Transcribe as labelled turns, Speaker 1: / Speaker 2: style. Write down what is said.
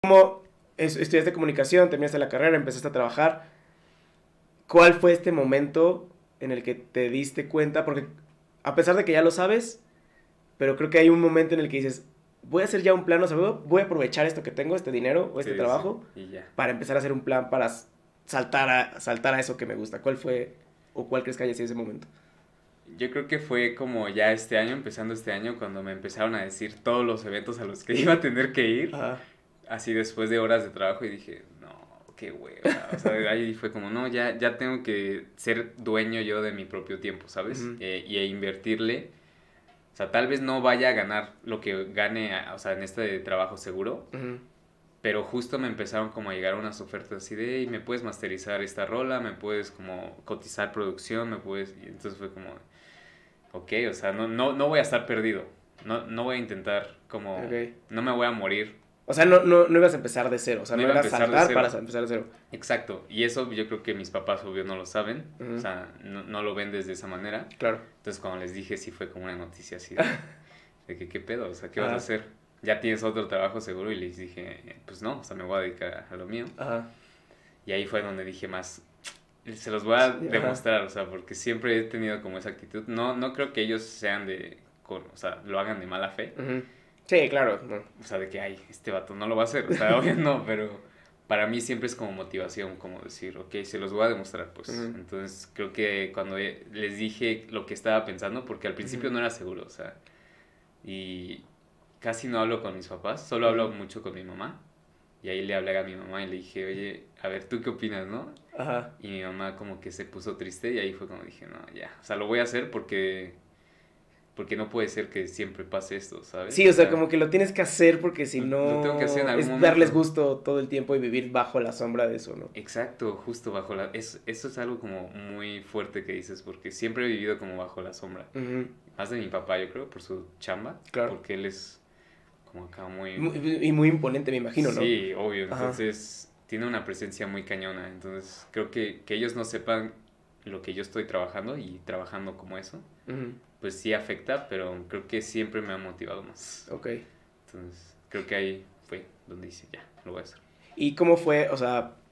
Speaker 1: Estudiaste comunicación, terminaste la carrera, empezaste a trabajar. ¿Cuál fue este momento en el que te diste cuenta? Porque a pesar de que ya lo sabes, pero creo que hay un momento en el que dices, voy a hacer ya un plan, o sea, voy a aprovechar esto que tengo, este dinero o este
Speaker 2: Sí, sí,
Speaker 1: trabajo,
Speaker 2: y ya.
Speaker 1: para empezar a hacer un plan para saltar a eso que me gusta. ¿Cuál fue o cuál crees que haya sido ese momento?
Speaker 2: Yo creo que fue como ya este año, empezando este año, cuando me empezaron a decir todos los eventos a los que iba a tener que ir,
Speaker 1: Ajá.
Speaker 2: así después de horas de trabajo, y dije, no, qué hueva. O sea, ahí fue como, no, ya tengo que ser dueño yo de mi propio tiempo, ¿sabes?
Speaker 1: Ujú,
Speaker 2: Y invertirle. O sea, tal vez no vaya a ganar lo que gane, o sea, en este trabajo seguro,
Speaker 1: ujú.
Speaker 2: pero justo me empezaron como a llegar unas ofertas así de, "Ey, me puedes masterizar esta rola, me puedes como cotizar producción, me puedes..." Y entonces fue como, ok, o sea, no voy a estar perdido. No voy a intentar como,
Speaker 1: Ok.
Speaker 2: no me voy a morir.
Speaker 1: O sea, no ibas a empezar de cero, o sea,
Speaker 2: No
Speaker 1: no
Speaker 2: iba a
Speaker 1: era
Speaker 2: empezar de
Speaker 1: saltar para
Speaker 2: cero.
Speaker 1: empezar de cero.
Speaker 2: Exacto. Y eso yo creo que mis papás obvio no lo saben. O
Speaker 1: Ujú,
Speaker 2: sea, no lo ven desde esa manera.
Speaker 1: claro.
Speaker 2: Entonces cuando les dije sí fue como una noticia así de que qué pedo, o sea, ¿qué vas a
Speaker 1: Ajá,
Speaker 2: hacer? ¿Ya tienes otro trabajo seguro? Y les dije, pues no, o sea, me voy a dedicar a lo mío.
Speaker 1: ajá,
Speaker 2: Y ahí fue donde dije más, se los voy a
Speaker 1: ajá.
Speaker 2: demostrar, o sea, porque siempre he tenido como esa actitud. No creo que ellos sean o sea, lo hagan de mala fe.
Speaker 1: Ujú. Sí, claro. No.
Speaker 2: O sea, de que, ay, este vato no lo va a hacer. O sea, obvio no, pero para mí siempre es como motivación, como decir, ok, se los voy a demostrar, pues.
Speaker 1: Ujú,
Speaker 2: Entonces, creo que cuando les dije lo que estaba pensando, porque al
Speaker 1: ujú,
Speaker 2: principio no era seguro, o sea, y casi no hablo con mis papás, solo hablo
Speaker 1: ujú.
Speaker 2: mucho con mi mamá. Y ahí le hablé a mi mamá y le dije, oye, a ver, ¿tú qué opinas, no?
Speaker 1: Ajá.
Speaker 2: Y mi mamá como que se puso triste y ahí fue como dije, no, ya, o sea, lo voy a hacer porque no puede ser que siempre pase esto, ¿sabes?
Speaker 1: Sí, o
Speaker 2: O
Speaker 1: sea,
Speaker 2: sea,
Speaker 1: como que lo tienes que hacer porque si
Speaker 2: lo tengo que hacer en
Speaker 1: no
Speaker 2: algún
Speaker 1: es darles
Speaker 2: momento.
Speaker 1: gusto todo el tiempo y vivir bajo la sombra de eso, ¿no?
Speaker 2: Exacto, justo bajo la... eso es algo como muy fuerte que dices, porque siempre he vivido como bajo la sombra.
Speaker 1: Ujú,
Speaker 2: Más de mi papá, yo creo, por su chamba,
Speaker 1: claro.
Speaker 2: porque él es como acá muy...
Speaker 1: Y muy imponente, me imagino, ¿no?
Speaker 2: Sí, obvio,
Speaker 1: Ajá.
Speaker 2: entonces tiene una presencia muy cañona, entonces creo que ellos no sepan lo que yo estoy trabajando y trabajando como eso,
Speaker 1: Ujú,
Speaker 2: pues sí afecta, pero creo que siempre me ha motivado más.
Speaker 1: ok.
Speaker 2: Entonces creo que ahí fue donde dice, ya, lo voy a hacer.
Speaker 1: ¿Y cómo fue, o sea,